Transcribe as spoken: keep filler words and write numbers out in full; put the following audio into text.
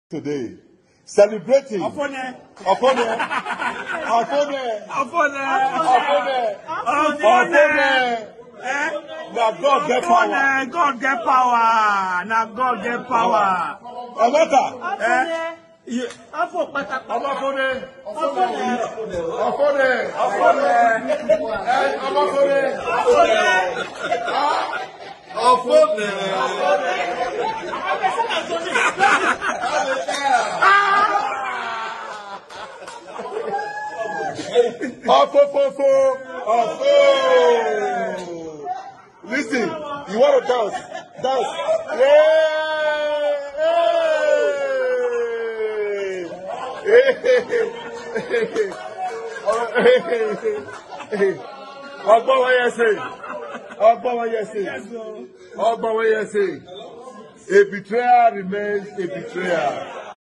Today, celebrating Opone, Opone, Opone, Opone, Opone, Opone. Now God get power. God get power. Now God get power. Amata. Eh? Opone, Opone, Opone, Opone, Opone, Listen, you want to dance? Dance. Ọgbọ́n wọ́n yẹ ṣe. Ọgbọ́n wọ́n yẹ ṣe. Ọgbọ́n wọ́n yẹ ṣe. A betrayer remains a betrayer.